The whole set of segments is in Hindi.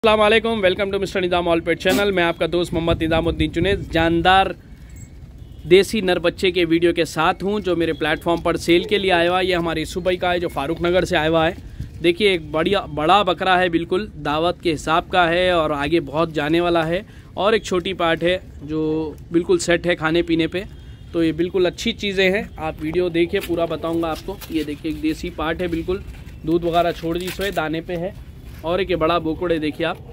अस्सलाम वालेकुम, welcome to mister Nizam all pet channel. मैं आपका दोस्त मोहम्मद निज़ामुद्दीन जुनैद जानदार देसी नर बच्चे के वीडियो के साथ हूं, जो मेरे प्लेटफॉर्म पर सेल के लिए आया हुआ है। ये हमारे सुबई का है, जो फारूक नगर से आया हुआ है। देखिए, एक बड़ा बकरा है, बिल्कुल दावत के हिसाब का है और आगे बहुत जाने वाला है। और एक छोटी पार्ट है जो बिल्कुल सेट है खाने पीने पे, तो ये बिल्कुल अच्छी चीज़ें हैं। आप वीडियो देखिए, पूरा बताऊँगा आपको। ये देखिए, एक देसी पार्ट है, बिल्कुल दूध वगैरह छोड़ दी सोए, दाने पे है। और एक ये बड़ा बोकड़ है, देखिए आप।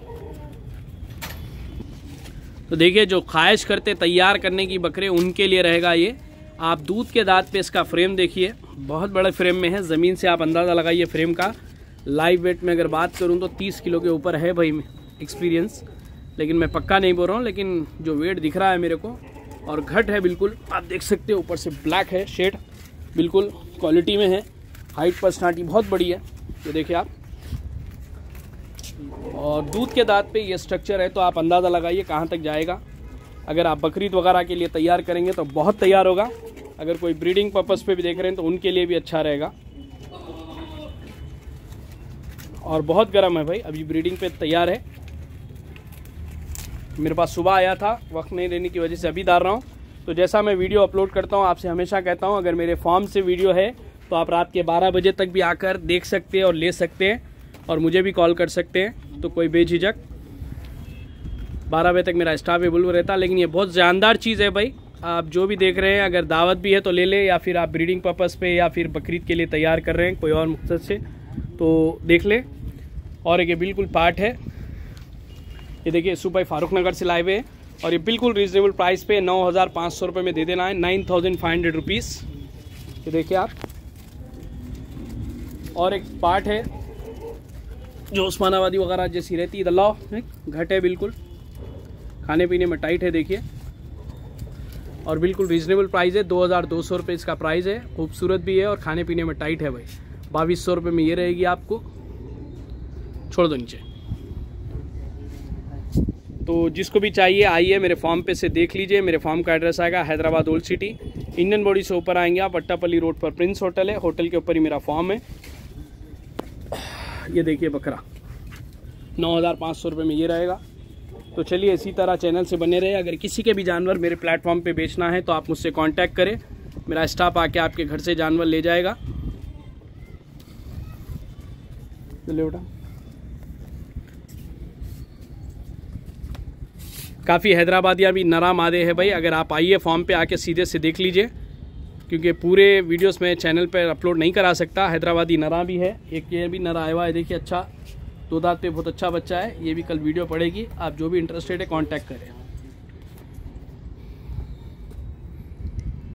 तो देखिए, जो ख्वाहिश करते तैयार करने की बकरे, उनके लिए रहेगा ये। आप दूध के दांत पे इसका फ्रेम देखिए, बहुत बड़े फ्रेम में है। ज़मीन से आप अंदाज़ा लगाइए फ्रेम का। लाइव वेट में अगर बात करूं तो 30 किलो के ऊपर है भाई, एक्सपीरियंस। लेकिन मैं पक्का नहीं बोल रहा हूं, लेकिन जो वेट दिख रहा है मेरे को, और घट है बिल्कुल, आप देख सकते हो। ऊपर से ब्लैक है शेड, बिल्कुल क्वालिटी में है। हाइट पर्सनालिटी बहुत बड़ी है, ये देखिए आप। और दूध के दांत पे ये स्ट्रक्चर है, तो आप अंदाज़ा लगाइए कहाँ तक जाएगा। अगर आप बकरीद वगैरह के लिए तैयार करेंगे तो बहुत तैयार होगा। अगर कोई ब्रीडिंग पर्पज़ पे भी देख रहे हैं तो उनके लिए भी अच्छा रहेगा। और बहुत गर्म है भाई, अभी ब्रीडिंग पे तैयार है। मेरे पास सुबह आया था, वक्त नहीं रहने की वजह से अभी डाल रहा हूँ। तो जैसा मैं वीडियो अपलोड करता हूँ, आपसे हमेशा कहता हूँ, अगर मेरे फार्म से वीडियो है तो आप रात के 12 बजे तक भी आकर देख सकते हैं और ले सकते हैं, और मुझे भी कॉल कर सकते हैं। तो कोई बेझिझक, 12 बजे तक मेरा स्टाफ अवेलेबल रहता है। लेकिन ये बहुत जानदार चीज़ है भाई, आप जो भी देख रहे हैं, अगर दावत भी है तो ले ले, या फिर आप ब्रीडिंग पर्पज़ पे या फिर बकरीद के लिए तैयार कर रहे हैं कोई और मकसद से, तो देख ले। और एक ये बिल्कुल पार्ट है, ये देखिए, सुबह फारूक नगर से लाए हुए हैं। और ये बिल्कुल रीजनेबल प्राइस पे 9,500 रुपये में दे देना है, 9,500 रुपीज़। ये देखिए आप। और एक पार्ट है जो उस्मानाबादी वगैरह जैसी रहती है, दल्ला घट है, बिल्कुल खाने पीने में टाइट है, देखिए। और बिल्कुल रीजनेबल प्राइस है, 2,200 रुपये इसका प्राइस है। खूबसूरत भी है और खाने पीने में टाइट है भाई। 2,200 रुपये में ये रहेगी आपको। छोड़ दो नीचे। तो जिसको भी चाहिए आइए मेरे फार्म पे से देख लीजिए। मेरे फार्म का एड्रेस आएगा Hyderabad old city, Indian body से ऊपर आएंगे आप, अट्टापल्ली रोड पर प्रिंस होटल है। होटल के ऊपर ही मेरा फार्म है। ये देखिए बकरा 9,500 रुपये में ये रहेगा। तो चलिए, इसी तरह चैनल से बने रहे। अगर किसी के भी जानवर मेरे प्लेटफॉर्म पे बेचना है तो आप मुझसे कांटेक्ट करें, मेरा स्टाफ आके आपके घर से जानवर ले जाएगा। चलिए बेटा, काफ़ी हैदराबादियाँ भी नरा मादे है भाई। अगर आप आइए फार्म पे आके सीधे से देख लीजिए, क्योंकि पूरे वीडियोस में चैनल पर अपलोड नहीं करा सकता। हैदराबादी नरा भी है, एक ये भी नरा आया हुआ है, देखिए अच्छा, 2 दांत पे बहुत अच्छा बच्चा है। ये भी कल वीडियो पड़ेगी। आप जो भी इंटरेस्टेड है कांटेक्ट करें।